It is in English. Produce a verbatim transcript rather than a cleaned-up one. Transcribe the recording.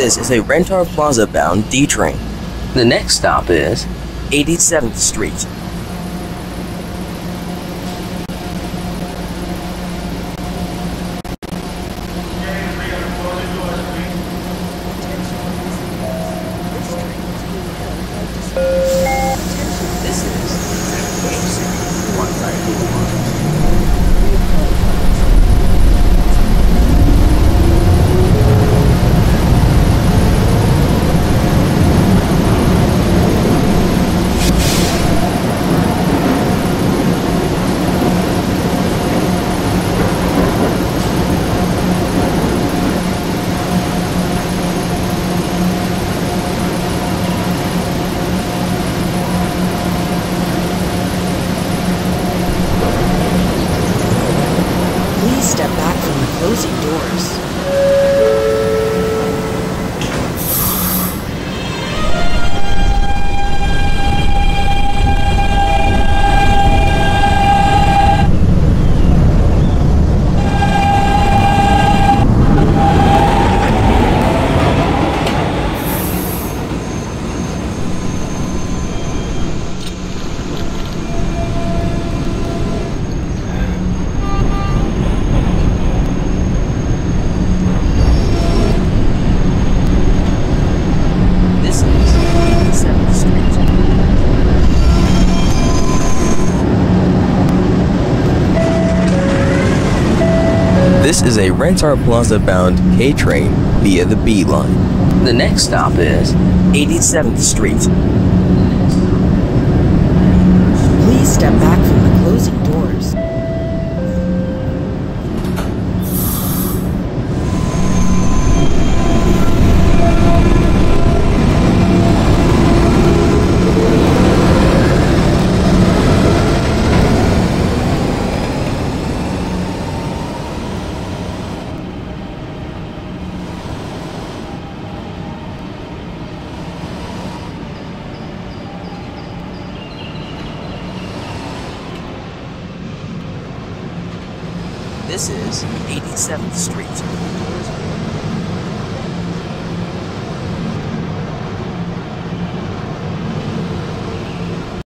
This is a Rentar Plaza bound D train. The next stop is eighty-seventh Street. This is one side. Please step back from the closing doors. This is a Rentar Plaza bound K train via the B line. The next stop is eighty-seventh Street. Please step back from the closing doors. This is eighty-seventh Street.